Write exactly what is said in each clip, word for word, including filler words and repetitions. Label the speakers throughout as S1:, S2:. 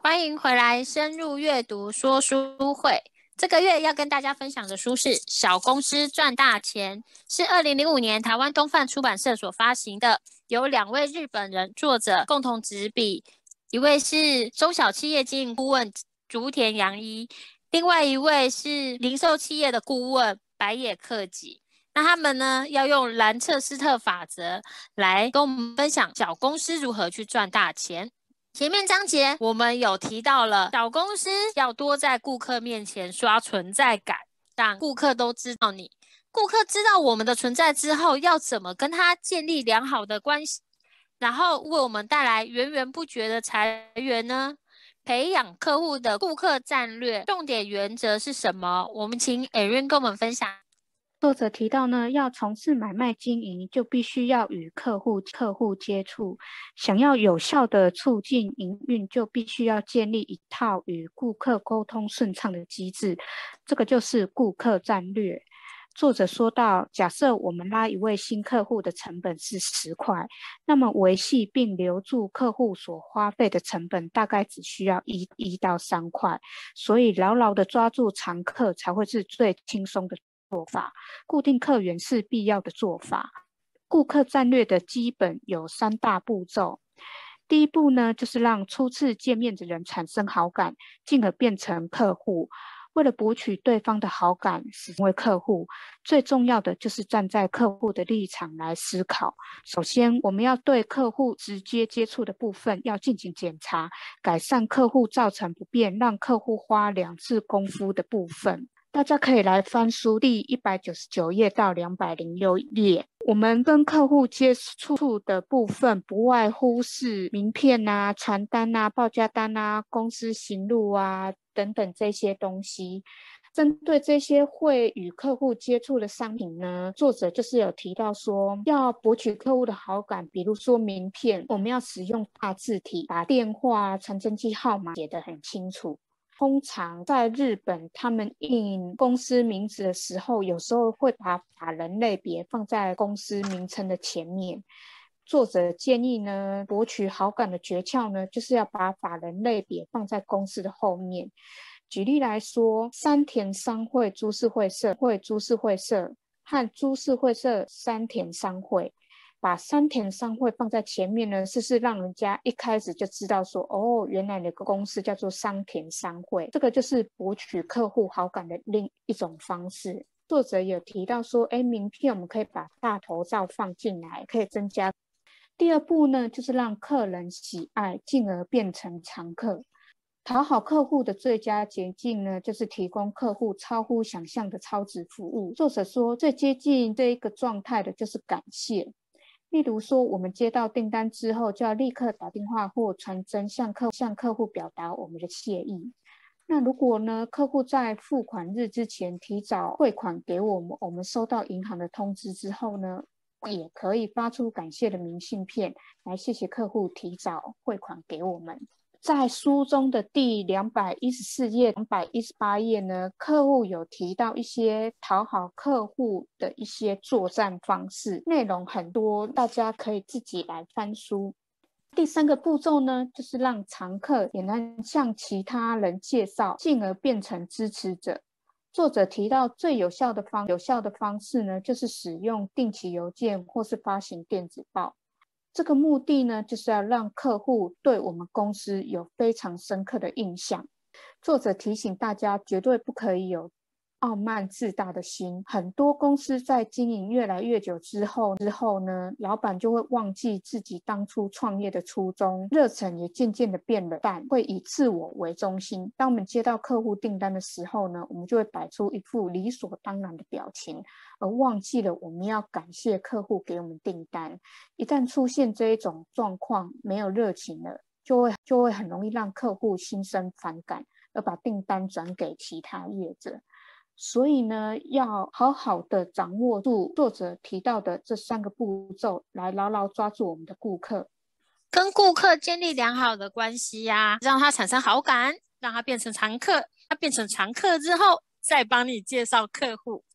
S1: 欢迎回来，深入阅读说书会。这个月要跟大家分享的书是《小公司赚大钱》，是二零零五年台湾东贩出版社所发行的，由两位日本人作者共同执笔，一位是中小企业经营顾问竹田洋一，另外一位是零售企业的顾问白野克己。那他们呢，要用兰彻斯特法则来跟我们分享小公司如何去赚大钱。前面章节我们有提到了小公司要多在顾客面前刷存在感，让顾客都知道你。顾客知道我们的存在之后，要怎么跟他建立良好的关系，然后为我们带来源源不绝的财源呢？培养客户的顾客战略重点原则是什么？我们请 Erin 跟我们分享。
S2: 作者提到呢，要从事买卖经营，就必须要与客户客户接触。想要有效的促进营运，就必须要建立一套与顾客沟通顺畅的机制，这个就是顾客战略。作者说到，假设我们拉一位新客户的成本是十块，那么维系并留住客户所花费的成本大概只需要一一到三块，所以牢牢的抓住常客才会是最轻松的做法，固定客源是必要的做法。顾客战略的基本有三大步骤。第一步呢，就是让初次见面的人产生好感，进而变成客户。为了博取对方的好感，使为客户，最重要的就是站在客户的立场来思考。首先，我们要对客户直接接触的部分要进行检查，改善客户造成不便，让客户花两次功夫的部分。大家可以来翻书第一百九十九页到两百零六页。我们跟客户接触的部分不外乎是名片啊、传单啊、报价单啊、公司行录啊等等这些东西。针对这些会与客户接触的商品呢，作者就是有提到说，要博取客户的好感，比如说名片，我们要使用大字体，把电话、传真机号码写得很清楚。通常在日本，他们印公司名字的时候，有时候会把法人类别放在公司名称的前面。作者建议呢，博取好感的诀窍呢，就是要把法人类别放在公司的后面。举例来说，山田商会株式会社会株式会社和株式会社山田商会。把山田商会放在前面呢，是是让人家一开始就知道说，哦，原来你的公司叫做山田商会，这个就是博取客户好感的另一种方式。作者有提到说，哎，名片我们可以把大头照放进来，可以增加。第二步呢，就是让客人喜爱，进而变成常客。讨好客户的最佳捷径呢，就是提供客户超乎想象的超值服务。作者说，最接近这一个状态的就是感谢。例如说，我们接到订单之后，就要立刻打电话或传真向客向客户表达我们的谢意。那如果呢，客户在付款日之前提早汇款给我们，我们收到银行的通知之后呢，也可以发出感谢的明信片来谢谢客户提早汇款给我们。在书中的第两百一十四页、两百一十八页呢，客户有提到一些讨好客户的一些作战方式，内容很多，大家可以自己来翻书。第三个步骤呢，就是让常客也能向其他人介绍，进而变成支持者。作者提到最有效的方有效的方式呢，就是使用定期邮件或是发行电子报。这个目的呢，就是要让客户对我们公司有非常深刻的印象。作者提醒大家，绝对不可以有傲慢自大的心。很多公司在经营越来越久之后之后呢，老板就会忘记自己当初创业的初衷，热忱也渐渐的变冷淡，会以自我为中心。当我们接到客户订单的时候呢，我们就会摆出一副理所当然的表情，而忘记了我们要感谢客户给我们订单。一旦出现这一种状况，没有热情了，就会就会很容易让客户心生反感，而把订单转给其他业者。所以呢，要好好的掌握住作者提到的这三个步骤，来牢牢抓住我们的顾客，
S1: 跟顾客建立良好的关系呀、啊，让他产生好感，让他变成常客。他变成常客之后，再帮你介绍客户。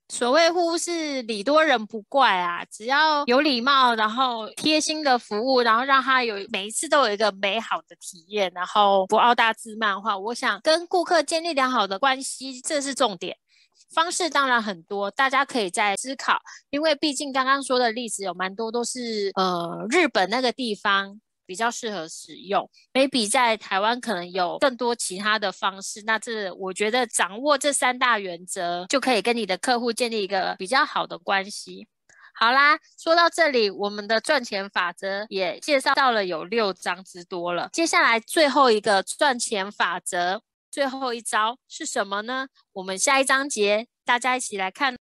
S1: 所谓户是礼多人不怪啊，只要有礼貌，然后贴心的服务，然后让他有每一次都有一个美好的体验，然后不傲大自慢的话，我想跟顾客建立良好的关系，这是重点。方式当然很多，大家可以再思考，因为毕竟刚刚说的例子有蛮多都是呃日本那个地方比较适合使用 maybe 在台湾可能有更多其他的方式，那这我觉得掌握这三大原则就可以跟你的客户建立一个比较好的关系。好啦，说到这里，我们的赚钱法则也介绍到了有六章之多了。接下来最后一个赚钱法则，最后一招是什么呢？我们下一章节大家一起来看。